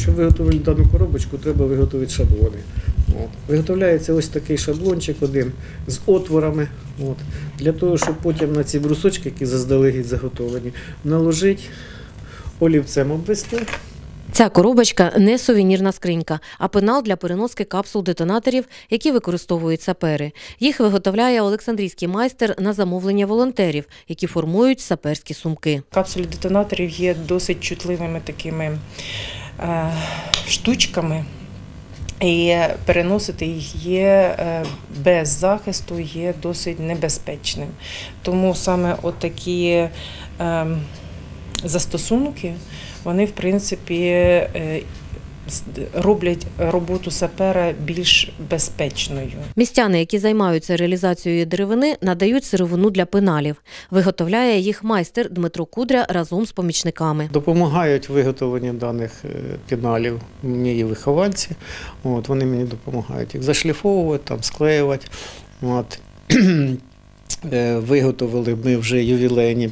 Щоб виготовити дану коробочку, треба виготовити шаблони. Виготовляється ось такий шаблончик один з отворами, для того, щоб потім на ці брусочки, які заздалегідь заготовлені, наложити, олівцем обвести. Ця коробочка не сувенірна скринька, а пенал для переноски капсул-детонаторів, які використовують сапери. Їх виготовляє олександрійський майстер на замовлення волонтерів, які формують саперські сумки. Капсулі детонаторів є досить чутливими такими штучками. І переносити їх є без захисту є досить небезпечним. Тому саме отакі застосунки, вони, в принципі, роблять роботу сапера більш безпечною. Містяни, які займаються реалізацією деревини, надають сировину для пеналів. Виготовляє їх майстер Дмитро Кудря разом з помічниками. Допомагають виготовленні даних пеналів мої вихованці. Вони мені допомагають їх зашліфовувати, склеювати. Виготовили ми вже ювілейні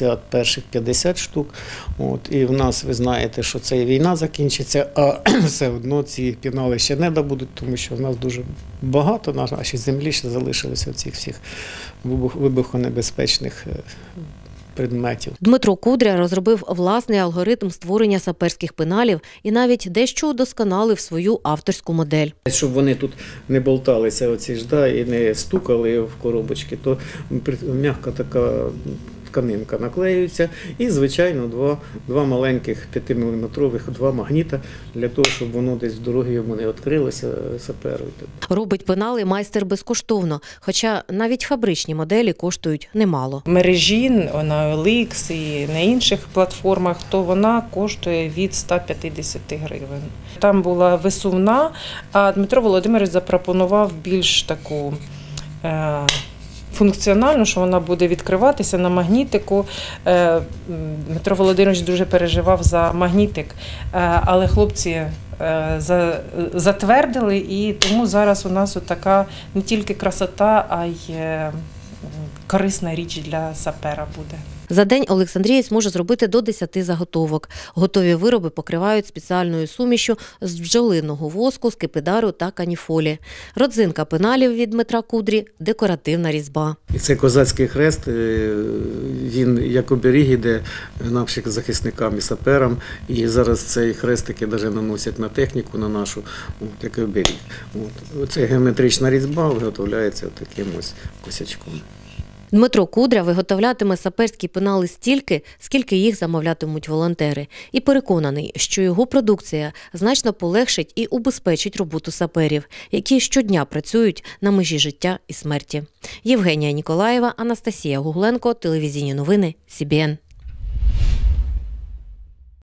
50 штук. І в нас, ви знаєте, що це війна закінчиться, а все одно ці пенали ще не добудуть, тому що в нас дуже багато на нашій землі ще залишилося цих всіх вибухонебезпечних предметів. Дмитро Кудря розробив власний алгоритм створення саперських пеналів і навіть дещо удосконалив свою авторську модель. Щоб вони тут не болталися і не стукали в коробочки, то м'яка така тканинка наклеюється і, звичайно, два маленьких 5-мм, два магніта, для того, щоб воно десь в дорогі йому не відкрилося саперу. Робить пенали майстер безкоштовно, хоча навіть фабричні моделі коштують немало. В мережі, на OLX і на інших платформах, то вона коштує від 150 гривень. Там була висувна, а Дмитро Володимирович запропонував більш таку функціонально, що вона буде відкриватися на магнітику. Дмитро Володимирович дуже переживав за магнітик, але хлопці затвердили, і тому зараз у нас така не тільки красота, а й корисна річ для сапера буде. За день олександрієць може зробити до 10 заготовок. Готові вироби покривають спеціальною сумішю з бджолиного воску, скипидару та каніфолі. Родзинка пеналів від Дмитра Кудрі – декоративна різьба. Це козацький хрест, він як оберіг іде нашим захисникам і саперам. І зараз цей хрестики навіть наносять на техніку, на нашу, як оберіг. Це геометрична різьба виготовляється таким ось косячком. Дмитро Кудря виготовлятиме саперські пенали стільки, скільки їх замовлятимуть волонтери. І переконаний, що його продукція значно полегшить і убезпечить роботу саперів, які щодня працюють на межі життя і смерті. Євгенія Ніколаєва, Анастасія Гугленко, телевізійні новини, СІБІН.